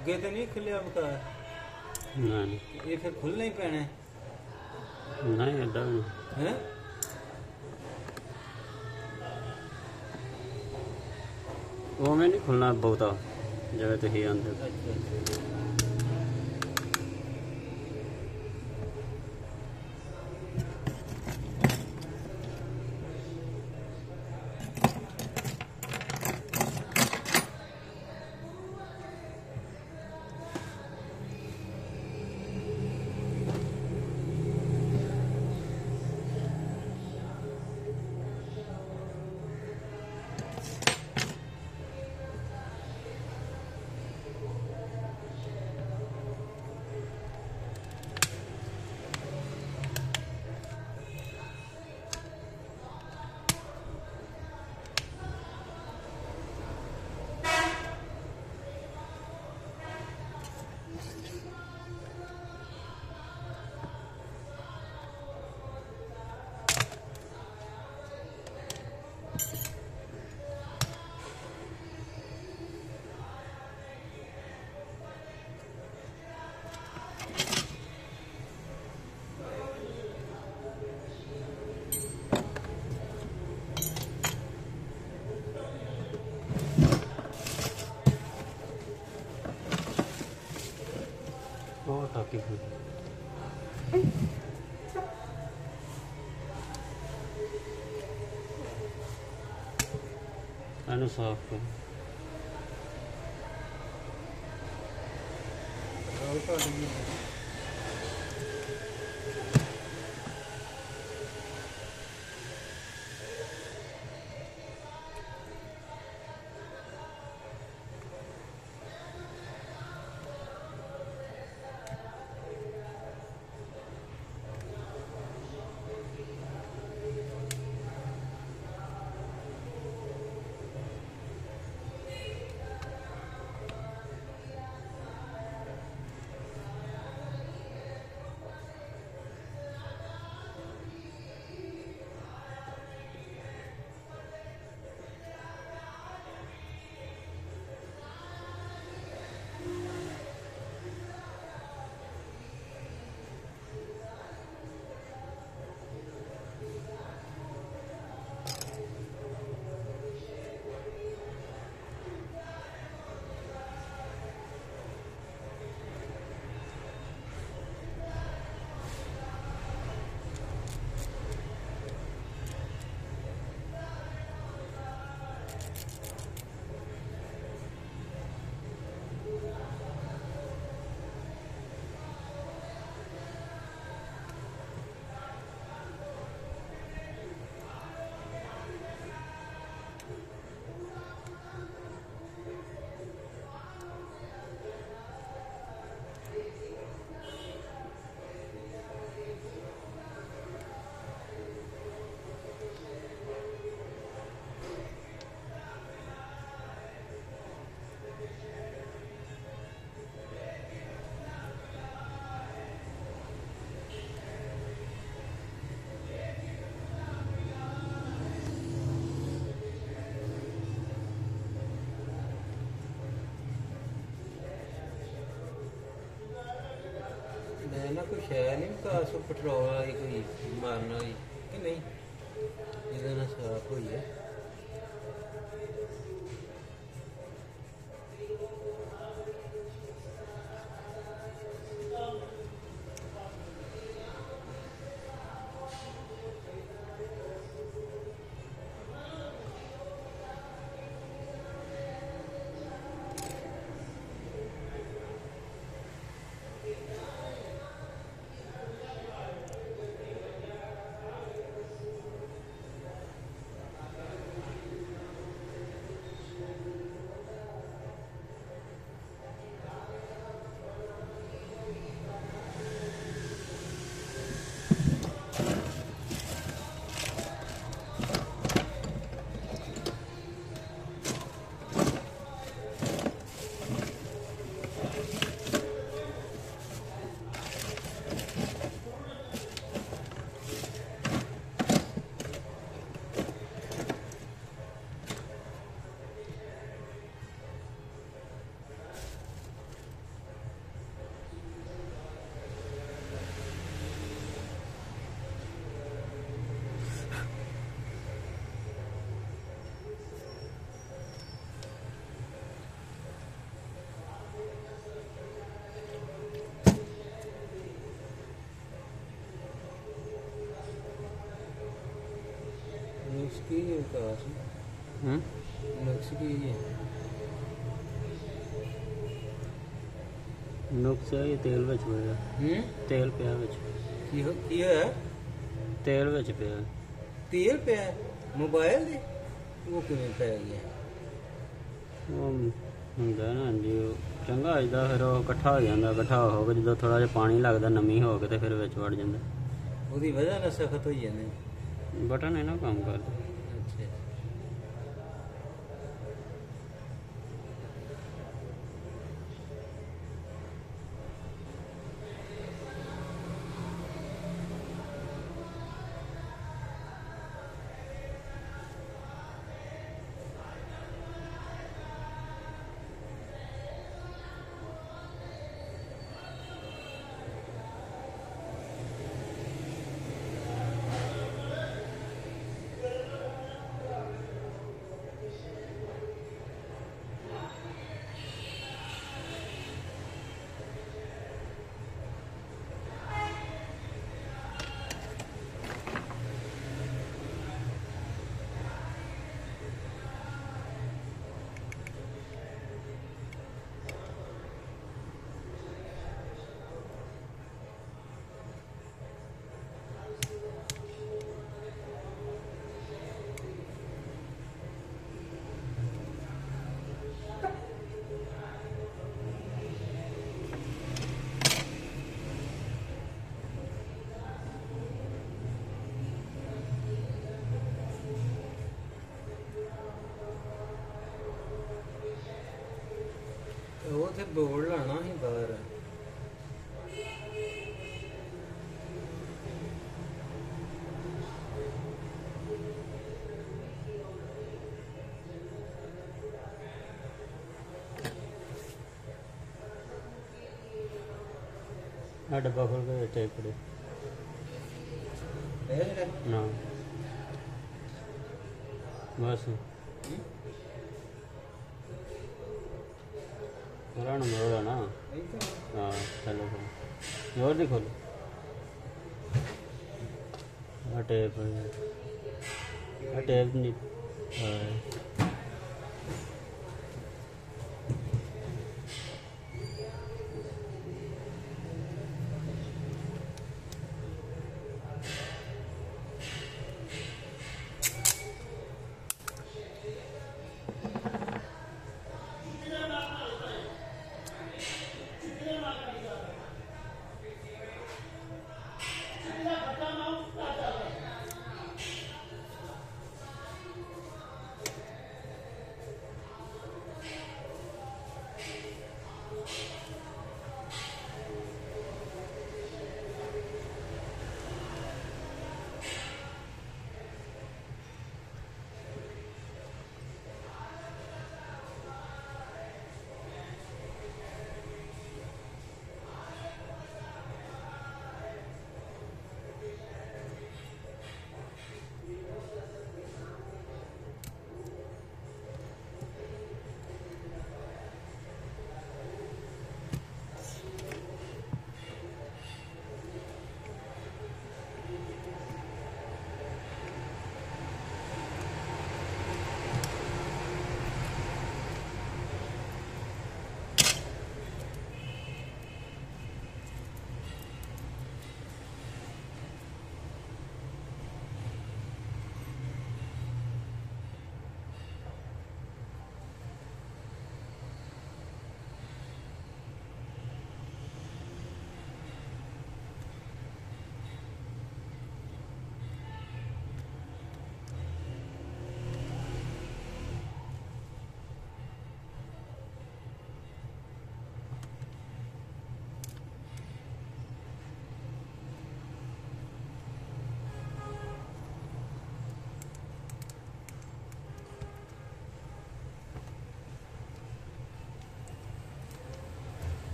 ਅੱਗੇ ਤੇ ਨਹੀਂ ਖੁੱਲਿਆ ਬਕਾਰ? नहीं ਇਹ ਫਿਰ ਖੁੱਲਣਾ ਹੀ ਪੈਣਾ नहीं एडा भी ਹੈ। वो में नहीं खुलना बहुता जगह तो ही आंदे ਅੱਛਾ वो टाकी खुल अनु साफ कर ਉਹ ਤੁਹਾਡੀ ना कोई शहर नहीं कास पेट्रोल वाली कोई मारना हुई कि नहीं जिहदे नाल साफ हुई है। ਨੁਕਸ ਕੀ ਹੈ ਵਿਕਾਸ ਹੂੰ ਨੁਕਸ ਕੀ ਹੈ ਨੁਕਸ ਇਹ ਤੇਲ ਵਿੱਚ ਪਿਆ, ਤੇਲ ਪਿਆ ਵਿੱਚ, ਕੀ ਹੋਇਆ ਤੇਲ ਵਿੱਚ ਪਿਆ। ਤੇਲ ਪਿਆ ਮੋਬਾਈਲ ਦੇ ਉਹ ਕਿਵੇਂ ਪੈ ਗਿਆ ਉਹ ਹੁੰਦਾ ਨਾ ਜੀ ਉਹ ਚੰਗਾ ਹੁੰਦਾ, ਫਿਰ ਉਹ ਇਕੱਠਾ ਹੋ ਜਾਂਦਾ, ਇਕੱਠਾ ਹੋ ਕੇ ਜਦੋਂ ਥੋੜਾ ਜਿਹਾ ਪਾਣੀ ਲੱਗਦਾ ਨਮੀ ਹੋ ਕੇ ਤੇ ਫਿਰ ਵਿੱਚ ਵੜ ਜਾਂਦਾ। ਉਹਦੀ ਵਜ੍ਹਾ ਨਾਲ ਸਖਤ ਹੋਈ ਜਾਂਦੇ ਬਟਨ ਹੈ ਨਾ ਕੰਮ ਕਰਦਾ। ਅੱਛਾ ਉਹ ਤੇ ਬੋਰਡ ਲਾਣਾ ਸੀ ਬਾਹਰ ਆ ਡੱਬਾ ਖੋਲ ਕੇ ਵਿੱਚ ਪੜੇ ਨਾ ਬਸ ਮੇਰਾ ਨੰਬਰ ਹੈ ਨਾ। हाँ चलो जोर दी खोलो टेप टेप नहीं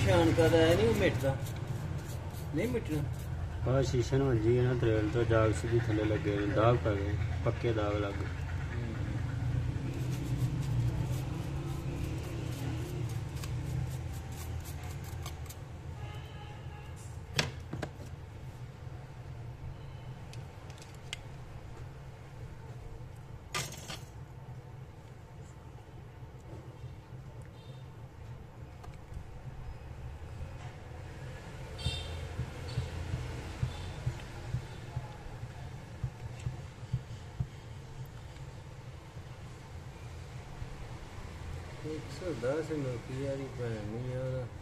ਨਿਸ਼ਾਨ ਕਦਾ ਹੈ ਨਹੀਂ ਉਹ ਮਿਟਦਾ ਨਹੀਂ ਮਿਟਣਾ ਆ ਸ਼ੀਸ਼ੇ ਨੂੰ ਵੱਜੀ ਹੈ ਨਾ ਤਰੇਲ ਤੋਂ ਜਾਗ ਸਿੱਧੀ ਥੱਲੇ ਲੱਗੇ ਹੋਏ, ਦਾਗ ਪੈ ਗਏ, ਪੱਕੇ ਦਾਗ ਲੱਗ ਗਏ। एक 110 नोकिया की भैन नहीं